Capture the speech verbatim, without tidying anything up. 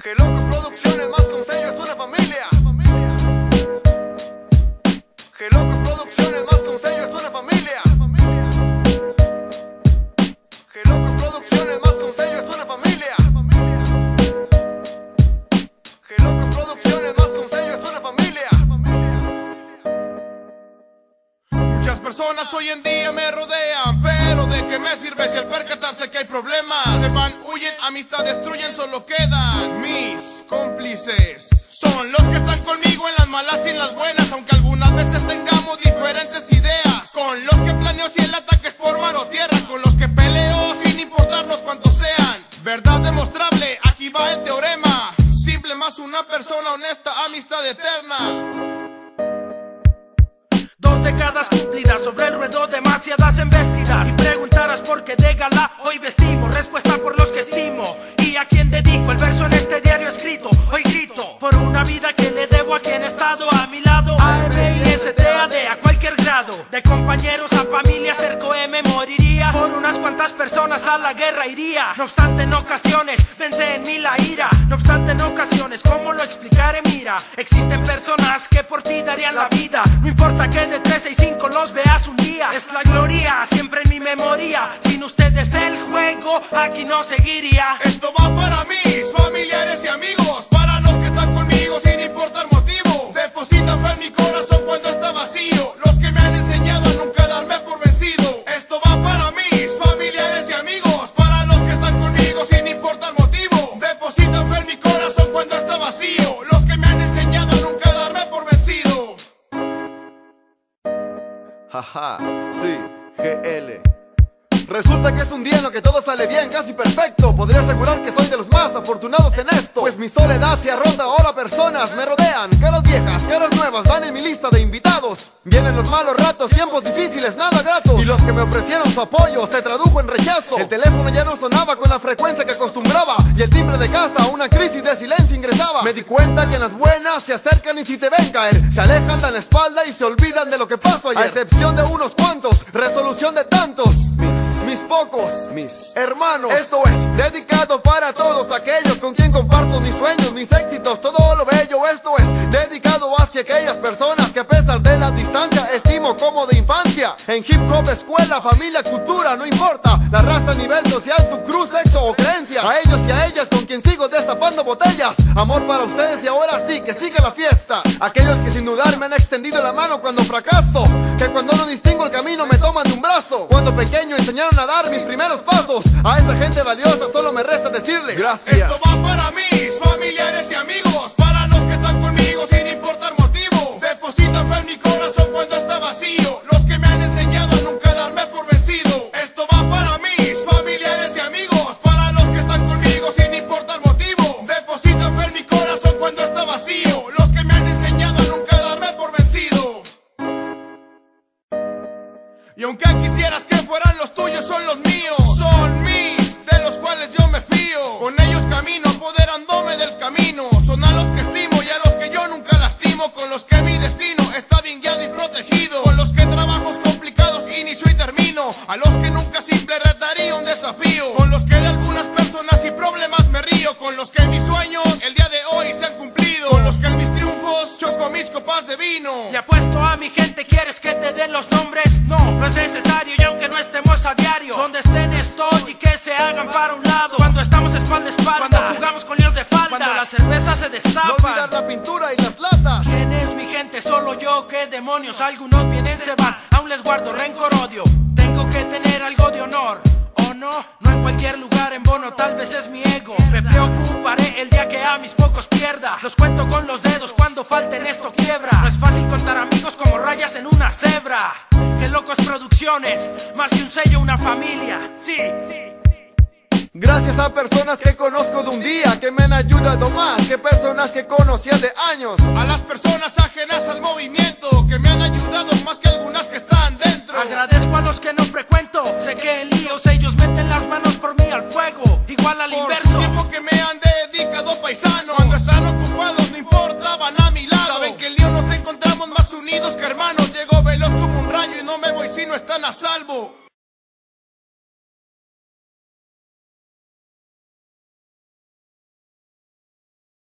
Que Locos Producciones más que un sello es una familia. Que Locos Producciones más que un sello es una familia. Que Locos Producciones más que un sello es una familia. Que Locos Producciones más que un sello es una familia. Muchas personas hoy en día me rodean, pero ¿de qué me sirve si al percatarse que hay problemas se van, huyen, amistad destruyen, solo quedan mis cómplices? Son los que están conmigo en las malas y en las buenas, aunque algunas veces tengamos diferentes ideas. Con los que planeo si el ataque es por mar o tierra, con los que peleo sin importarnos cuántos sean. Verdad demostrable, aquí va el teorema. Simple más una persona honesta, amistad eterna. Dos décadas cumplidas, sobre el ruedo demasiadas embestidas. Y preguntarás por qué de gala hoy vestimos. Respuesta por los que estimo. ¿Y a quién dedico el verso en este diario escrito? Hoy grito por una vida que le debo a quien ha estado a mi lado. A M I S T A D a cualquier grado. De compañeros a familia cerco me moriría. Por unas cuantas personas a la guerra iría. No obstante en ocasiones vence en mí la ira. No obstante en ocasiones, ¿cómo lo explicaré? Mira, existen personas que por ti darían la vida. No importa que de tres, seis, cinco los veas un día. Es la gloria, siempre en mi memoria. Sin ustedes el juego aquí no seguiría. Esto va para mis familiares y amigos, para los que están conmigo sin importar motivo. Depositan fe en mi corazón cuando está vacío, los que me han enseñado a nunca darme por vencido. Esto va para mis familiares y amigos, para los que están conmigo sin importar motivo. Depositan fe en mi corazón cuando está vacío, los que me han enseñado a nunca darme por vencido. Jaja, sí, G L. Resulta que es un día en lo que todo sale bien, casi perfecto. Podría asegurar que soy de los más afortunados en esto, pues mi soledad se arronda, ahora personas me rodean. Caras viejas, caras nuevas van en mi lista de invitados. Vienen los malos ratos, tiempos difíciles, nada gratos. Y los que me ofrecieron su apoyo se tradujo en rechazo. El teléfono ya no sonaba con la frecuencia que acostumbraba, y el timbre de casa a una crisis de silencio ingresaba. Me di cuenta que en las buenas se acercan y si te ven caer, se alejan, dan la espalda y se olvidan de lo que pasó ayer. A excepción de unos cuantos, resolución de tantos. Mis pocos, mis hermanos. Esto es dedicado para todos aquellos con quien comparto mis sueños, mis éxitos, todo lo bello. Esto es dedicado hacia aquellas personas que a pesar de la distancia estimo como de infancia. En hip hop, escuela, familia, cultura, no importa la raza, nivel social, tu cruz, sexo o creencia. A ellos y a ellas con quien sigo destapando botellas. Amor para ustedes y ahora sí que sigue la fiesta. Aquellos que sin dudar me han extendido la mano cuando fracaso, que cuando no distingo el camino me toman de un brazo. Cuando pequeño enseñaron a dar mis primeros pasos. A esa gente valiosa solo me resta decirle gracias. Esto va para mis familiares y amigos, para los que están conmigo sin importar motivo. Depositan fe en mi corazón cuando está vacío, los que me han enseñado a nunca darme por vencido. Esto va para mis familiares y amigos, para los que están conmigo sin importar motivo. Depositan fe en mi corazón cuando está vacío, los que me han enseñado a nunca darme por vencido. Y aunque quisieras que fueran los tuyos, son los míos, son mis, de los cuales yo me fío. Con ellos camino, apoderándome del camino. Son a los que estimo y a los que yo nunca lastimo, con los que mi destino está bien guiado y protegido, con los que trabajos complicados inicio y termino, a los que nunca simple retaría un desafío, con los que de algunas personas y problemas me río, con los que mis sueños el día de hoy se han cumplido, con los que en mis triunfos choco mis copas de vino. Le apuesto a mi gente, ¿quieres que te den los nombres? No, no es necesario y aunque no estemos a diario, donde estén estoy y que se hagan para un lado. Cuando estamos espalda a espalda, cuando jugamos con líos de falda, cuando la cerveza se destapa, no olvidar la pintura y las latas. ¿Quién es mi gente? Solo yo, ¿qué demonios? Algunos vienen, se van, aún les guardo rencor, odio. Tengo que tener algo de honor, ¿o no? No en cualquier lugar en bono, tal vez es mi ego. Me preocuparé el día que a mis pocos pierda. Los cuento con los dedos, cuando falten esto quiebra. No es fácil contar amigos como rayas en una cebra. Que Locos Producciones, más que un sello, una familia. Sí, sí. Gracias a personas que conozco de un día, que me han ayudado más que personas que conocía de años. A las personas ajenas al movimiento, que me han ayudado más que algunas que están dentro. Agradezco a los que no frecuento, sé que en líos ellos meten las manos por mí al fuego. Igual al por inverso,